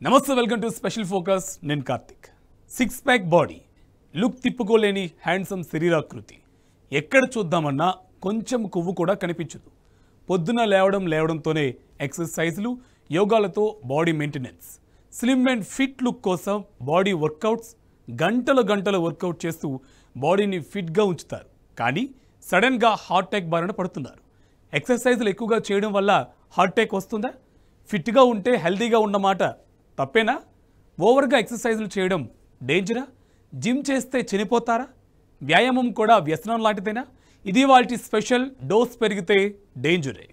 నమస్తే welcome to special focus నేను Karthik. 6 pack body, look తిప్పుకోలేని హ్యాండ్సమ్ శరీరాకృతి, ఎక్కడ చూద్దామన్నా కొంచెం కొవ్వు కూడా కనిపించదు. పొద్దున లేవడంతోనే ఎక్సర్సైజ్లు, యోగాలతో body maintenance, slim and fit look కోసం బాడీ వర్కౌట్స్, గంటల వర్కౌట్ చేస్తూ బాడీని ఫిట్గా ఉంచుతారు. కానీ సడన్గా హార్ట్ అటాక్ బారిన పడుతున్నారు. ఎక్సర్సైజ్లు ఎక్కువగా చేయడం వల్ల హార్ట్ అటాక్ వస్తుందా? ఫిట్గా ఉంటే హెల్తీగా ఉన్నమాట తప్పేనా? ఓవర్గా ఎక్సర్సైజ్లు చేయడం డేంజరా? జిమ్ చేస్తే చనిపోతారా? వ్యాయామం కూడా వ్యసనం లాంటిదేనా? ఇది వాటి స్పెషల్. డోస్ పెరిగితే డేంజరే.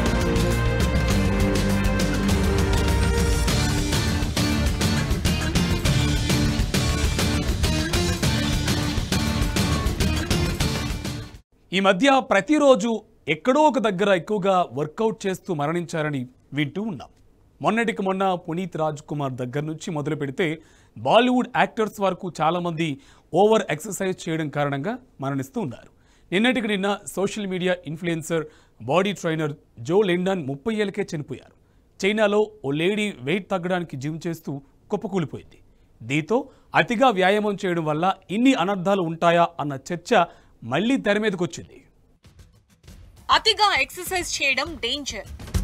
ఈ మధ్య ప్రతిరోజు ఎక్కడో ఒక దగ్గర ఎక్కువగా వర్కౌట్ చేస్తూ మరణించారని వింటూ ఉన్నాం. మొన్నటికి మొన్న పునీత్ రాజ్ కుమార్ దగ్గర నుంచి మొదలు పెడితే బాలీవుడ్ యాక్టర్స్ వరకు చాలామంది ఓవర్ ఎక్సర్సైజ్ చేయడం కారణంగా మరణిస్తూ ఉన్నారు. నిన్నటికి నిన్న social media influencer, body trainer Jo Lindner 30 ఏళ్లకే చనిపోయారు. చైనాలో ఓ లేడీ వెయిట్ తగ్గడానికి జిమ్ చేస్తూ కుప్పకూలిపోయింది. దీంతో అతిగా వ్యాయామం చేయడం వల్ల ఇన్ని అనర్థాలు ఉంటాయా అన్న చర్చ మళ్లీ తెర మీదకి వచ్చింది. అతిగా ఎక్సర్సైజ్ చేయడం డేంజర్.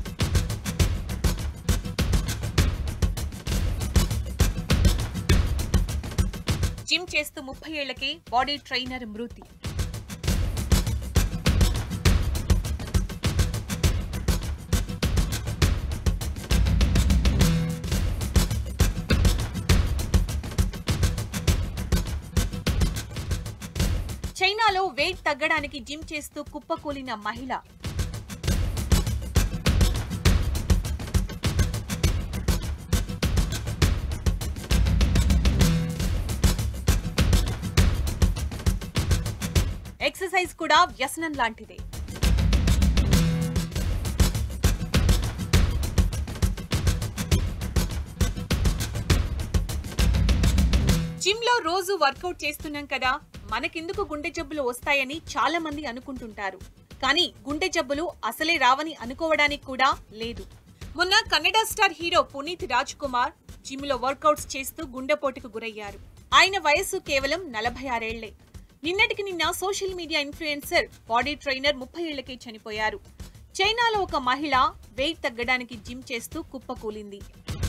జిమ్ చేస్తూ 30 ఏళ్లకే బాడీ ట్రైనర్ మృతి. చైనాలో వెయిట్ తగ్గడానికి జిమ్ చేస్తూ కుప్పకూలిన మహిళ. ఎక్సర్సైజ్ కూడా వ్యసనం లాంటిదే. జిమ్ లో రోజు వర్కౌట్ చేస్తున్నాం కదా, మనకెందుకు గుండె జబ్బులు వస్తాయని చాలా మంది అనుకుంటుంటారు. కానీ గుండె జబ్బులు అసలే రావని అనుకోవడానికి కూడా లేదు. మొన్న Kannada star hero Puneeth Raj Kumar gym లో వర్కౌట్స్ చేస్తూ గుండెపోటుకు గురయ్యారు. ఆయన వయస్సు కేవలం 46 ఏళ్లే. నిన్నటికి నిన్న social media influencer, body trainer 30 ఏళ్లకే చనిపోయారు. చైనాలో ఒక మహిళ వెయిట్ తగ్గడానికి జిమ్ చేస్తూ కుప్పకూలింది.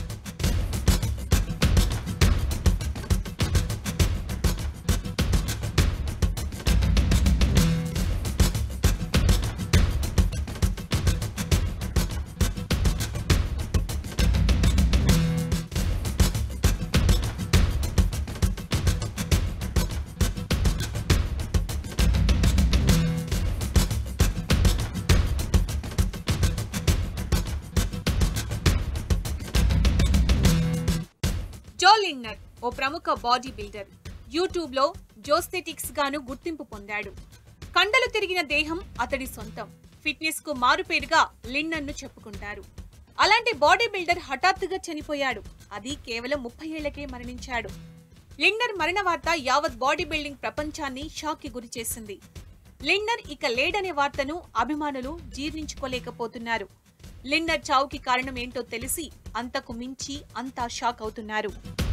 జో లిండన్ ఓ ప్రముఖ బాడీ బిల్డర్. యూట్యూబ్ లో జోస్థెటిక్స్ గాను గుర్తింపు పొందాడు. కండలు తిరిగిన దేహం అతడి సొంతం. ఫిట్నెస్ కు మారుపేరుగా లిండన్ ను చెప్పుకుంటారు. అలాంటి బాడీ బిల్డర్ హఠాత్తుగా చనిపోయాడు. అది కేవలం 30 ఏళ్లకే మరణించాడు. లిండన్ మరణ వార్త యావత్ బాడీ బిల్డింగ్ ప్రపంచాన్ని షాక్ కి గురి చేసింది. లిండన్ ఇక లేడనే వార్తను అభిమానులు జీర్ణించుకోలేకపోతున్నారు. లిండన్ చావుకి కారణం ఏంటో తెలిసి అంతకు మించి అంతా షాక్ అవుతున్నారు.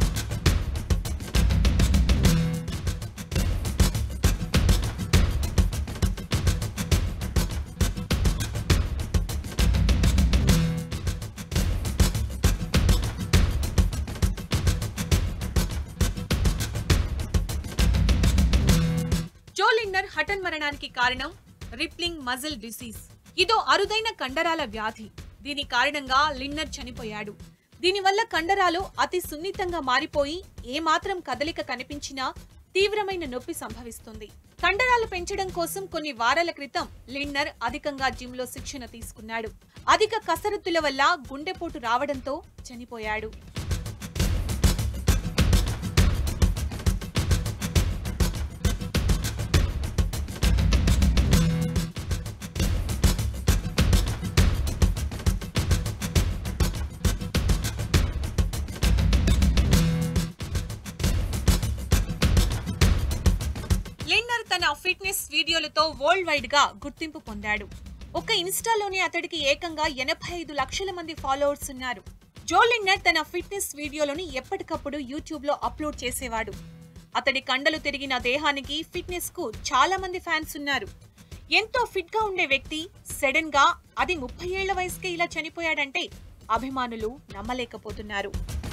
జో లిండన్ హఠాన్ మరణానికి కారణం రిప్లింగ్ మజిల్ డిసీజ్. ఇదో అరుదైన కండరాల వ్యాధి. దీని కారణంగా లిండన్ చనిపోయాడు. దీనివల్ల కండరాలు అతి సున్నితంగా మారిపోయి ఏమాత్రం కదలిక కనిపించినా తీవ్రమైన నొప్పి సంభవిస్తుంది. కండరాలు పెంచడం కోసం కొన్ని వారాల క్రితం లిండన్ అధికంగా జిమ్ లో శిక్షణ తీసుకున్నాడు. అధిక కసరత్తుల వల్ల గుండెపోటు రావడంతో చనిపోయాడు. లిండన్ తన ఫిట్నెస్ వీడియోలతో వరల్డ్ వైడ్ గా గుర్తింపు పొందాడు. ఒక ఇన్స్టాలోనే అతడికి ఏకంగా 85 లక్షల మంది ఫాలోవర్స్ ఉన్నారు. జో లిన్నర్ తన ఫిట్నెస్ వీడియోలను ఎప్పటికప్పుడు యూట్యూబ్ లో అప్లోడ్ చేసేవాడు. అతడి కండలు తిరిగిన దేహానికి, ఫిట్నెస్ కు చాలా మంది ఫ్యాన్స్ ఉన్నారు. ఎంతో ఫిట్ గా ఉండే వ్యక్తి సడన్ గా అది 30 ఏళ్ల వయసుకే ఇలా చనిపోయాడంటే అభిమానులు నమ్మలేకపోతున్నారు.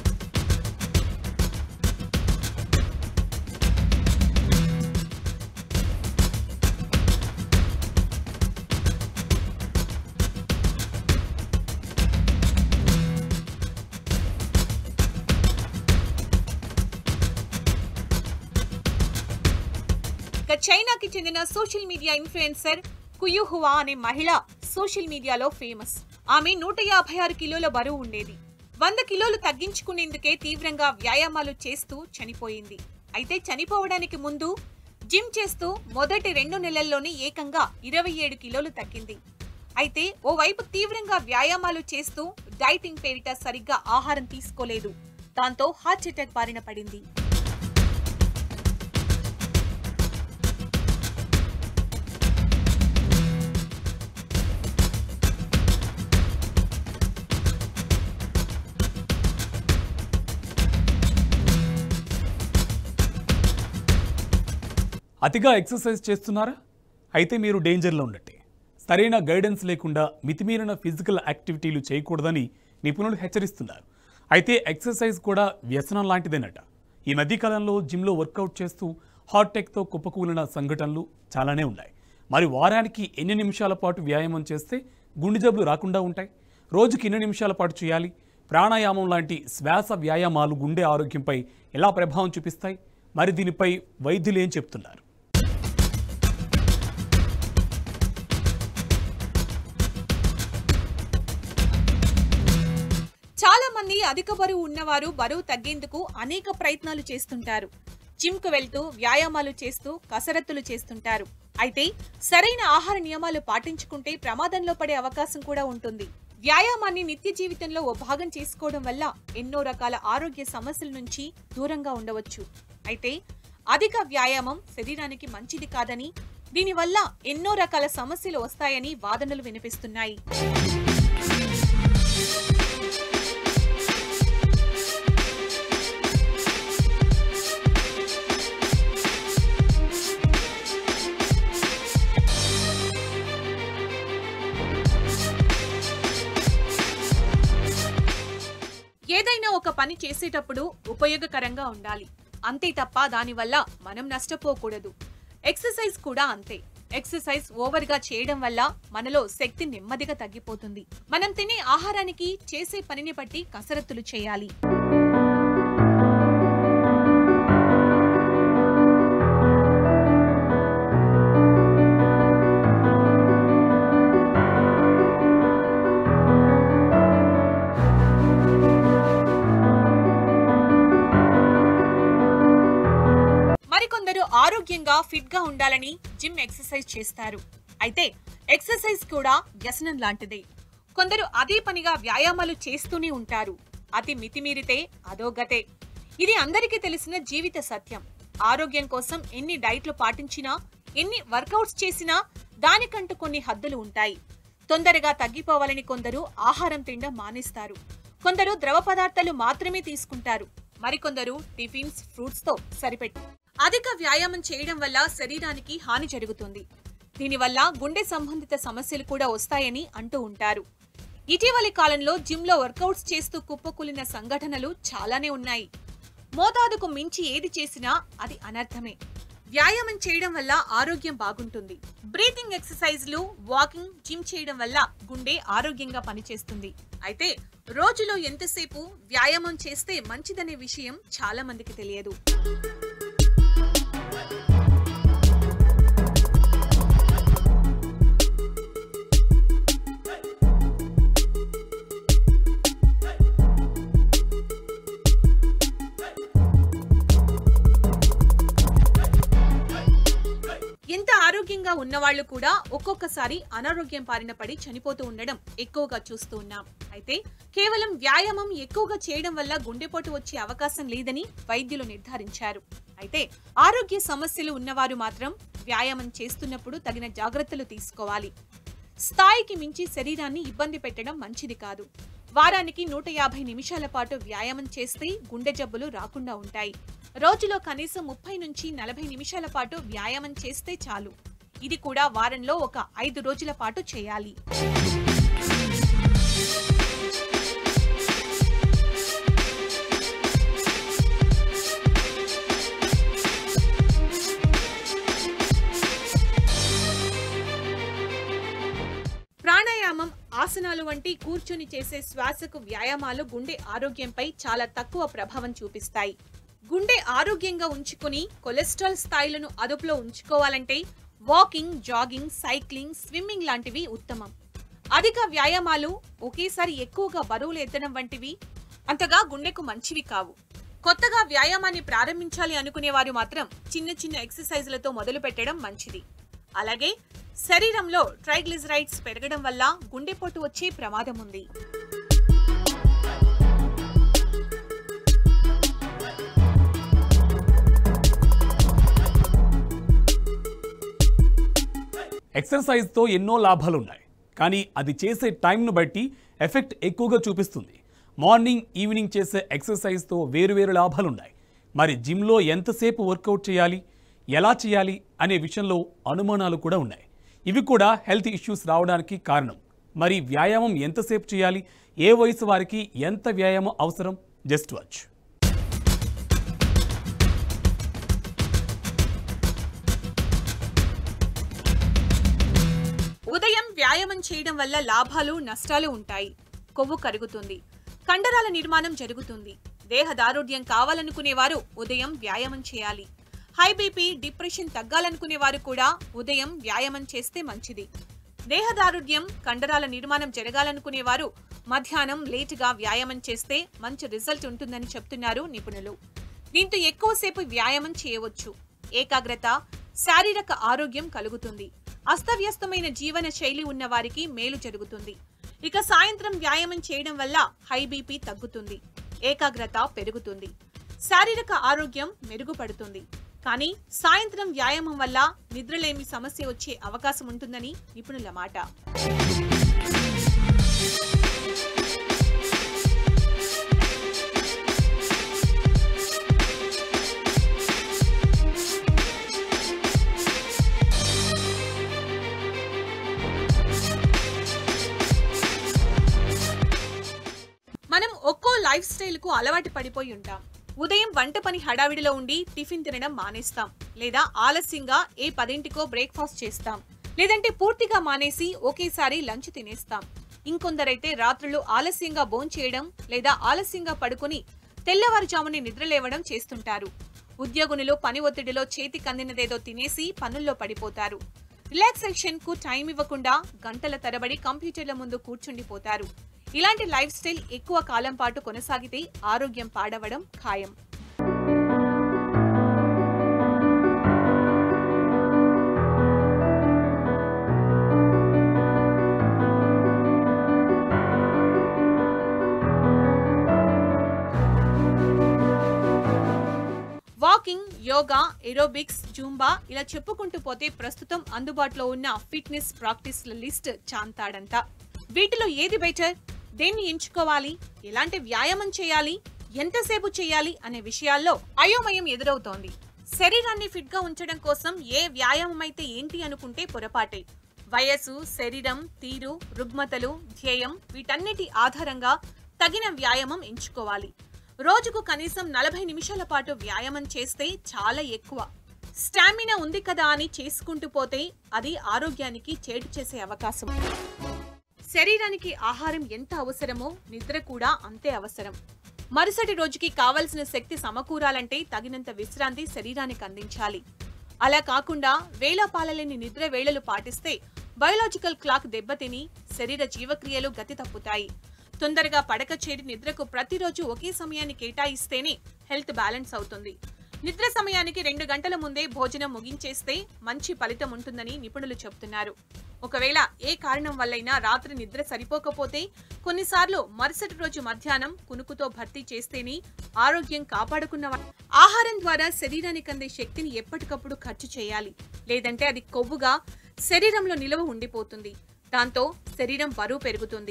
చైనాకి చెందిన సోషల్ మీడియా ఇన్ఫ్లుయెన్సర్ కుయుహువా అనే మహిళ సోషల్ మీడియాలో ఫేమస్. ఆమె 156 కిలోల బరువు ఉండేది. 100 కిలోలు తగ్గించుకునేందుకే తీవ్రంగా వ్యాయామాలు చేస్తూ చనిపోయింది. అయితే చనిపోవడానికి ముందు జిమ్ చేస్తూ మొదటి 2 నెలల్లోనే ఏకంగా 27 కిలోలు తగ్గింది. అయితే ఓవైపు తీవ్రంగా వ్యాయామాలు చేస్తూ డైటింగ్ పేరిట సరిగ్గా ఆహారం తీసుకోలేదు. దాంతో హార్ట్ అటాక్ బారిన పడింది. అతిగా ఎక్సర్సైజ్ చేస్తున్నారా? అయితే మీరు డేంజర్లో ఉన్నట్టే. సరైన గైడెన్స్ లేకుండా మితిమీరిన ఫిజికల్ యాక్టివిటీలు చేయకూడదని నిపుణులు హెచ్చరిస్తున్నారు. అయితే ఎక్సర్సైజ్ కూడా వ్యసనం లాంటిదేనట. ఈ మధ్యకాలంలో జిమ్లో వర్కౌట్ చేస్తూ హార్ట్ అటాక్తో కుప్పకూలిన సంఘటనలు చాలానే ఉన్నాయి. మరి వారానికి ఎన్ని నిమిషాల పాటు వ్యాయామం చేస్తే గుండె జబ్బులు రాకుండా ఉంటాయి? రోజుకి ఎన్ని నిమిషాల పాటు చేయాలి? ప్రాణాయామం లాంటి శ్వాస వ్యాయామాలు గుండె ఆరోగ్యంపై ఎలా ప్రభావం చూపిస్తాయి? మరి దీనిపై వైద్యులు ఏం చెప్తున్నారు? చాలా మంది అధిక బరువు ఉన్నవారు బరువు తగ్గేందుకు అనేక ప్రయత్నాలు చేస్తుంటారు. జిమ్ కు వెళ్తూ వ్యాయామాలు చేస్తూ కసరత్తులు చేస్తుంటారు. అయితే సరైన ఆహార నియమాలు పాటించుకుంటే ప్రమాదంలో పడే అవకాశం కూడా ఉంటుంది. వ్యాయామాన్ని నిత్య జీవితంలో ఓ భాగం చేసుకోవడం వల్ల ఎన్నో రకాల ఆరోగ్య సమస్యల నుంచి దూరంగా ఉండవచ్చు. అయితే అధిక వ్యాయామం శరీరానికి మంచిది కాదని, దీనివల్ల ఎన్నో రకాల సమస్యలు వస్తాయని వాదనలు వినిపిస్తున్నాయి. ఏదైనా ఒక పని చేసేటప్పుడు ఉపయోగకరంగా ఉండాలి. అంతే తప్ప దానివల్ల మనం నష్టపోకూడదు. ఎక్సర్సైజ్ కూడా అంతే. ఎక్సర్సైజ్ ఓవర్ గా చేయడం వల్ల మనలో శక్తి నెమ్మదిగా తగ్గిపోతుంది. మనం తినే ఆహారానికి, చేసే పనిని బట్టి కసరత్తులు చేయాలి. ఆరోగ్యంగా ఫిట్ గా ఉండాలని జిమ్ ఎక్సర్సైజ్ చేస్తారు. అయితే ఎక్సర్సైజ్ కూడా వ్యసనం లాంటిదే. కొందరు అదే పనిగా వ్యాయామాలు చేస్తూనే ఉంటారు. అతి మితిమీరితే అదో గతే. ఇది అందరికీ తెలిసిన జీవిత సత్యం. ఆరోగ్యం కోసం ఎన్ని డైట్లు పాటించినా, ఎన్ని వర్కౌట్స్ చేసినా దానికంటూ కొన్ని హద్దులు ఉంటాయి. తొందరగా తగ్గిపోవాలని కొందరు ఆహారం తినడం మానేస్తారు. కొందరు ద్రవ పదార్థాలు మాత్రమే తీసుకుంటారు. మరికొందరు టిఫిన్స్, ఫ్రూట్స్ తో సరిపెట్టు. అధిక వ్యాయామం చేయడం వల్ల శరీరానికి హాని జరుగుతుంది. దీనివల్ల గుండె సంబంధిత సమస్యలు కూడా వస్తాయని అంటూ ఉంటారు. ఇటీవలి కాలంలో జిమ్లో వర్కౌట్స్ చేస్తూ కుప్పకూలిన సంఘటనలు చాలానే ఉన్నాయి. మోతాదుకు మించి ఏది చేసినా అది అనర్థమే. వ్యాయామం చేయడం వల్ల ఆరోగ్యం బాగుంటుంది. బ్రీతింగ్ ఎక్సర్సైజ్లు, వాకింగ్, జిమ్ చేయడం వల్ల గుండె ఆరోగ్యంగా పనిచేస్తుంది. అయితే రోజులో ఎంతసేపు వ్యాయామం చేస్తే మంచిదనే విషయం చాలా మందికి తెలియదు. ఎంత ఆరోగ్యంగా ఉన్నవాళ్లు కూడా ఒక్కొక్కసారి అనారోగ్యం బారిన పడి చనిపోతూ ఉండడం ఎక్కువగా చూస్తూ ఉన్నాం. అయితే కేవలం వ్యాయామం ఎక్కువగా చేయడం వల్ల గుండెపోటు వచ్చే అవకాశం లేదని వైద్యులు నిర్ధారించారు. అయితే ఆరోగ్య సమస్యలు ఉన్నవారు మాత్రం వ్యాయామం చేస్తున్నప్పుడు తగిన జాగ్రత్తలు తీసుకోవాలి. స్థాయికి మించి శరీరాన్ని ఇబ్బంది పెట్టడం మంచిది కాదు. వారానికి 150 నిమిషాల పాటు వ్యాయామం చేస్తే గుండె జబ్బులు రాకుండా ఉంటాయి. రోజులో కనీసం 30 నుంచి 40 నిమిషాల పాటు వ్యాయామం చేస్తే చాలు. ఇది కూడా వారంలో ఒక 5 రోజుల పాటు చేయాలి. ప్రాణాయామం, ఆసనాలు వంటి కూర్చుని చేసే శ్వాసకు వ్యాయామాలు గుండె ఆరోగ్యంపై చాలా తక్కువ ప్రభావం చూపిస్తాయి. గుండె ఆరోగ్యంగా ఉంచుకుని కొలెస్ట్రాల్ స్థాయిలను అదుపులో ఉంచుకోవాలంటే వాకింగ్, జాగింగ్, సైక్లింగ్, స్విమ్మింగ్ లాంటివి ఉత్తమం. అధిక వ్యాయామాలు, ఒకేసారి ఎక్కువగా బరువులు ఎత్తడం వంటివి అంతగా గుండెకు మంచివి కావు. కొత్తగా వ్యాయామాన్ని ప్రారంభించాలి అనుకునేవారు మాత్రం చిన్న చిన్న ఎక్సర్సైజులతో మొదలు పెట్టడం మంచిది. అలాగే శరీరంలో ట్రైగ్లిజరైడ్స్ పెరగడం వల్ల గుండెపోటు వచ్చే ప్రమాదం ఉంది. ఎక్సర్సైజ్తో ఎన్నో లాభాలున్నాయి, కానీ అది చేసే టైంను బట్టి ఎఫెక్ట్ ఎక్కువగా చూపిస్తుంది. మార్నింగ్, ఈవినింగ్ చేసే ఎక్సర్సైజ్తో వేరువేరు లాభాలున్నాయి. మరి జిమ్లో ఎంతసేపు వర్కౌట్ చేయాలి, ఎలా చేయాలి అనే విషయంలో అనుమానాలు కూడా ఉన్నాయి. ఇవి కూడా హెల్త్ ఇష్యూస్ రావడానికి కారణం. మరి వ్యాయామం ఎంతసేపు చేయాలి, ఏ వయసు వారికి ఎంత వ్యాయామం అవసరం? Just watch. ఉదయం వ్యాయామం చేయడం వల్ల లాభాలు, నష్టాలు ఉంటాయి. కొవ్వు కరుగుతుంది, కండరాల నిర్మాణం జరుగుతుంది. దేహదారుఢ్యం కావాలనుకునేవారు ఉదయం వ్యాయామం చేయాలి. హై బీపీ, డిప్రెషన్ తగ్గాలనుకునేవారు కూడా ఉదయం వ్యాయామం చేస్తే మంచిది. దేహదారుఢ్యం, కండరాల నిర్మాణం జరగాలనుకునేవారు మధ్యాహ్నం లేటుగా వ్యాయామం చేస్తే మంచి రిజల్ట్ ఉంటుందని చెప్తున్నారు నిపుణులు. దీంతో ఎక్కువసేపు వ్యాయామం చేయవచ్చు. ఏకాగ్రత, శారీరక ఆరోగ్యం కలుగుతుంది. అస్తవ్యస్తమైన జీవన శైలి ఉన్న వారికి మేలు జరుగుతుంది. ఇక సాయంత్రం వ్యాయామం చేయడం వల్ల హై బీపీ తగ్గుతుంది, ఏకాగ్రత పెరుగుతుంది, శారీరక ఆరోగ్యం మెరుగుపడుతుంది. కానీ సాయంత్రం వ్యాయామం వల్ల నిద్రలేమి సమస్య వచ్చే అవకాశం ఉంటుందని నిపుణుల మాట. మనం ఒక్కో లైఫ్ స్టైల్ కు అలవాటు పడిపోయి ఉంటాం. ఉదయం వంట పని హడావిడిలో ఉండి టిఫిన్ తినడం మానేస్తాం, లేదా ఆలస్యంగా 10కో బ్రేక్ఫాస్ట్ చేస్తాం, లేదంటే పూర్తిగా మానేసి ఒకేసారి లంచ్ తినేస్తాం. ఇంకొందరైతే రాత్రులు ఆలస్యంగా భోంచేయడం లేదా ఆలస్యంగా పడుకుని తెల్లవారుజామునే నిద్రలేవడం చేస్తుంటారు. ఉద్యోగులు పని ఒత్తిడిలో చేతికందినదేదో తినేసి పనుల్లో పడిపోతారు. రిలాక్సేషన్ కు టైం ఇవ్వకుండా గంటల తరబడి కంప్యూటర్ల ముందు కూర్చుండిపోతారు. ఇలాంటి లైఫ్ స్టైల్ ఎక్కువ కాలం పాటు కొనసాగితే ఆరోగ్యం పాడవడం ఖాయం. వాకింగ్, యోగా, ఏరోబిక్స్, జూంబా ఇలా చెప్పుకుంటూ పోతే ప్రస్తుతం అందుబాటులో ఉన్న ఫిట్నెస్ ప్రాక్టీస్ల లిస్ట్ చాంతాడంతా. వీటిలో ఏది బెటర్, దేన్ని ఎంచుకోవాలి, ఎలాంటి వ్యాయామం చేయాలి, ఎంతసేపు చేయాలి అనే విషయాల్లో అయోమయం ఎదురవుతోంది. శరీరాన్ని ఫిట్ గా ఉంచడం కోసం ఏ వ్యాయామం అయితే ఏంటి అనుకుంటే పొరపాటే. వయసు, శరీరం, తీరు, రుగ్మతలు, ధ్యేయం వీటన్నిటి ఆధారంగా తగిన వ్యాయామం ఎంచుకోవాలి. రోజుకు కనీసం 40 నిమిషాల పాటు వ్యాయామం చేస్తే చాలా ఎక్కువ. స్టామినా ఉంది కదా అని చేసుకుంటూ పోతే అది ఆరోగ్యానికి చేటు చేసే అవకాశం. శరీరానికి ఆహారం ఎంత అవసరమో నిద్ర కూడా అంతే అవసరం. మరుసటి రోజుకి కావలసిన శక్తి సమకూరాలంటే తగినంత విశ్రాంతి శరీరానికి అందించాలి. అలా కాకుండా వేళాపాలలేని నిద్ర వేళలు పాటిస్తే బయోలాజికల్ క్లాక్ దెబ్బతిని శరీర జీవక్రియలు గతి తప్పుతాయి. తొందరగా పడక చేరి నిద్రకు ప్రతిరోజు ఒకే సమయాన్ని కేటాయిస్తేనే హెల్త్ బ్యాలెన్స్ అవుతుంది. నిద్ర సమయానికి 2 గంటల ముందే భోజనం ముగించేస్తే మంచి ఫలితం ఉంటుందని నిపుణులు చెబుతున్నారు. ఒకవేళ ఏ కారణం వల్లైనా రాత్రి నిద్ర సరిపోకపోతే కొన్నిసార్లు మరుసటి రోజు మధ్యాహ్నం కునుకుతో భర్తీ చేస్తేనే ఆరోగ్యం కాపాడుకున్న ఆహారం ద్వారా శరీరానికి అందే శక్తిని ఎప్పటికప్పుడు ఖర్చు చేయాలి. లేదంటే అది కొవ్వుగా శరీరంలో నిలవ ఉండిపోతుంది. దాంతో శరీరం బరువు పెరుగుతుంది.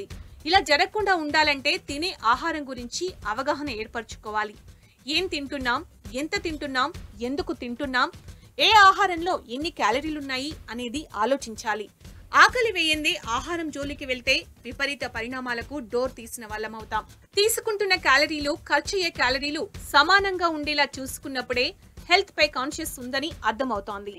ఇలా జరగకుండా ఉండాలంటే తినే ఆహారం గురించి అవగాహన ఏర్పరచుకోవాలి. ఏం తింటున్నాం, ఎంత తింటున్నాం, ఎందుకు తింటున్నాం, ఏ ఆహారంలో ఎన్ని క్యాలరీలున్నాయి అనేది ఆలోచించాలి. ఆకలి వేయందే ఆహారం జోలికి వెళ్తే విపరీత పరిణామాలకు డోర్ తీసిన వాళ్ళమవుతాం. తీసుకుంటున్న క్యాలరీలు, ఖర్చయ్యే క్యాలరీలు సమానంగా ఉండేలా చూసుకున్నప్పుడే హెల్త్ పై కాన్షియస్ ఉందని అర్థమవుతోంది.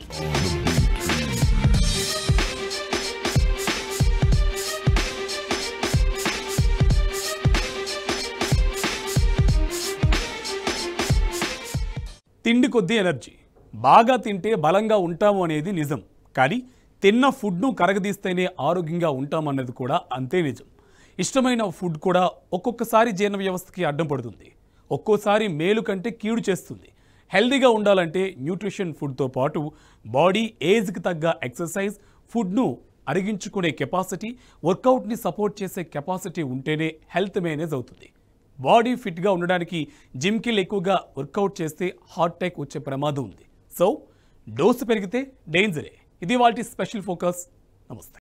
తిండి కొద్దీ ఎనర్జీ. బాగా తింటే బలంగా ఉంటాము అనేది నిజం. కానీ తిన్న ఫుడ్ను కరగదీస్తేనే ఆరోగ్యంగా ఉంటామన్నది కూడా అంతే నిజం. ఇష్టమైన ఫుడ్ కూడా ఒక్కొక్కసారి జీర్ణ వ్యవస్థకి అడ్డం పడుతుంది, ఒక్కోసారి మేలు కంటే కీడు చేస్తుంది. హెల్దీగా ఉండాలంటే న్యూట్రిషన్ ఫుడ్తో పాటు బాడీ ఏజ్కి తగ్గ ఎక్సర్సైజ్, ఫుడ్ను అరిగించుకునే కెపాసిటీ, వర్కౌట్ని సపోర్ట్ చేసే కెపాసిటీ ఉంటేనే హెల్త్ మేనేజ్ అవుతుంది. బాడీ ఫిట్గా ఉండడానికి జిమ్కి ఎక్కువగా వర్కౌట్ చేస్తే హార్ట్ అటాక్ వచ్చే ప్రమాదం ఉంది. సో డోసు పెరిగితే డేంజరే. ఇది వాటి స్పెషల్ ఫోకస్. నమస్తే.